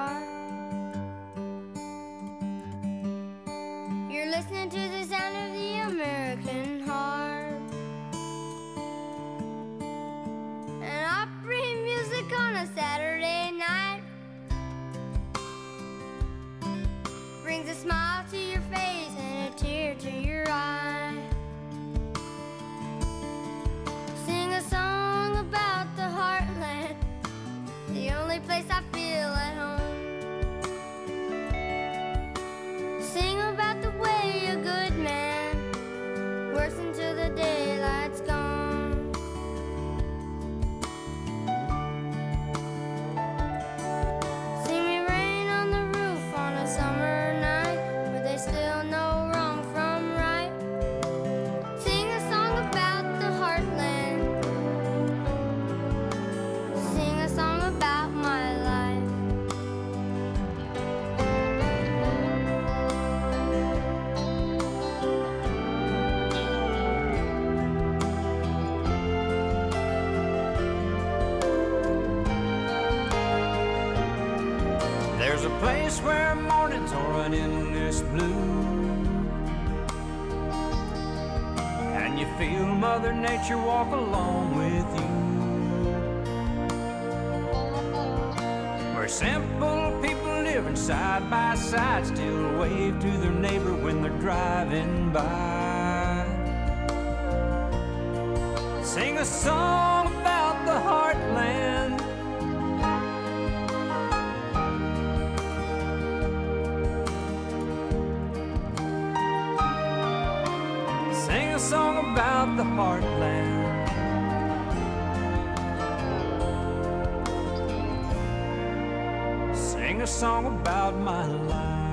heart. You're listening to the sound of the American heart. And Opry music on a Saturday night brings a smile to your face and a tear to your eye. Sing a song about the heartland, the only place I feel at home. Sing about the way a good man works until the daylight's gone. Sing me rain on the roof on a summer night where they still know wrong from right. Sing a song about the heartland. Sing a song about my life. There's a place where mornings are an endless blue, and you feel Mother Nature walk along with you, where simple people living side by side still wave to their neighbor when they're driving by. Sing a song about the heartland. Sing a song about the heartland. Sing a song about my life.